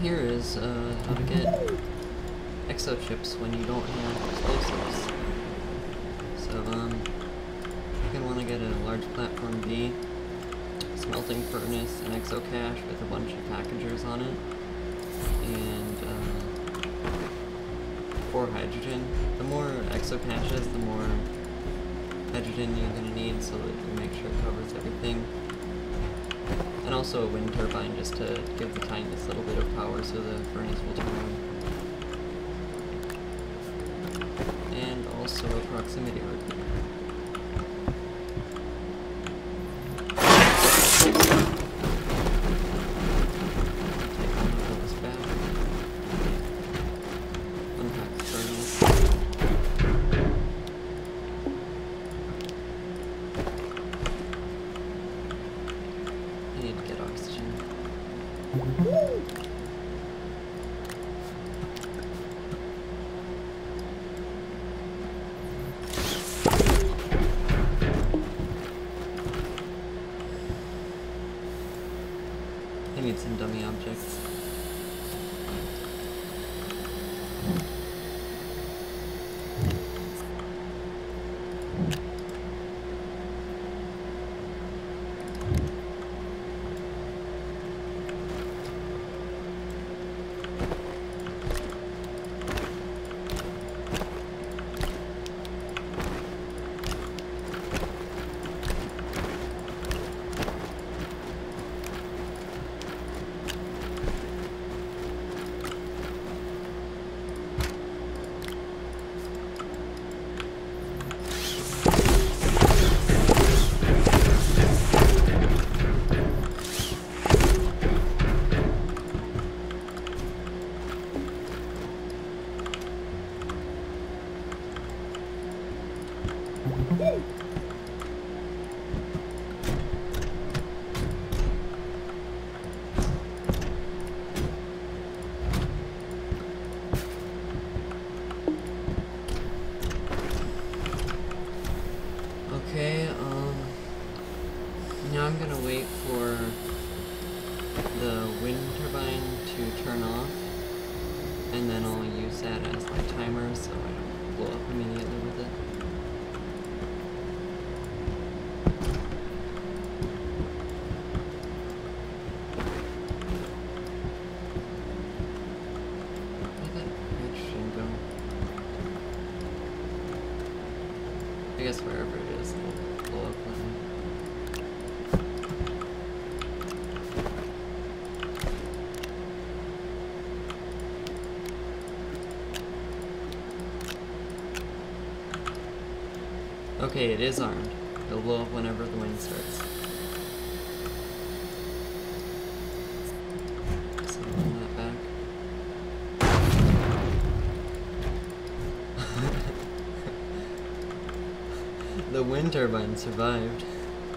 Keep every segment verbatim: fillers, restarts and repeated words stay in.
here is uh, how to get exo chips when you don't have explosives. So, um, you're going to want to get a large platform B, smelting furnace, an exo cache with a bunch of packagers on it, and uh, four hydrogen. The more exo caches, the more hydrogen you're going to need, so that you make sure it covers everything. And also a wind turbine, just to give the tiniest little bit of power so the furnace will turn on. And also a proximity repeater. Take one of those back. Unpack the kernels. I need to get oxygen. I need some dummy objects. Okay, um, now I'm gonna wait for the wind turbine to turn off, and then I'll use that as my timer so I don't blow up immediately with it. Where'd that hydrogen go? I guess wherever it is, it'll blow up on me. Okay, it is armed. It'll blow up whenever the wind starts. So run that back. The wind turbine survived.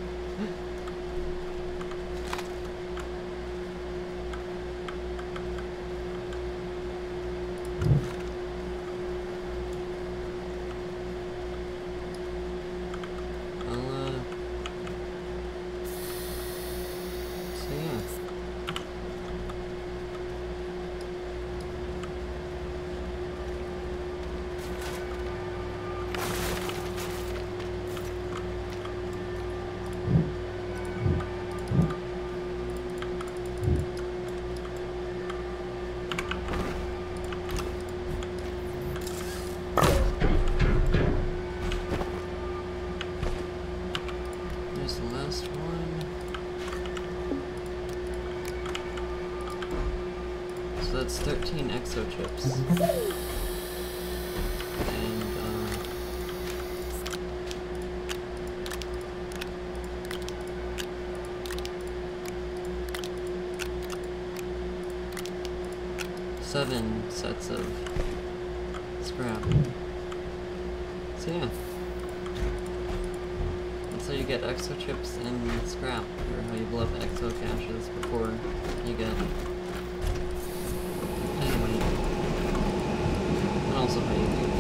The last one. So that's thirteen exo chips. And uh, seven sets of scrap. So yeah. So you get exo chips and scrap, or how you blow up exo caches before you get Dynamite. And also how you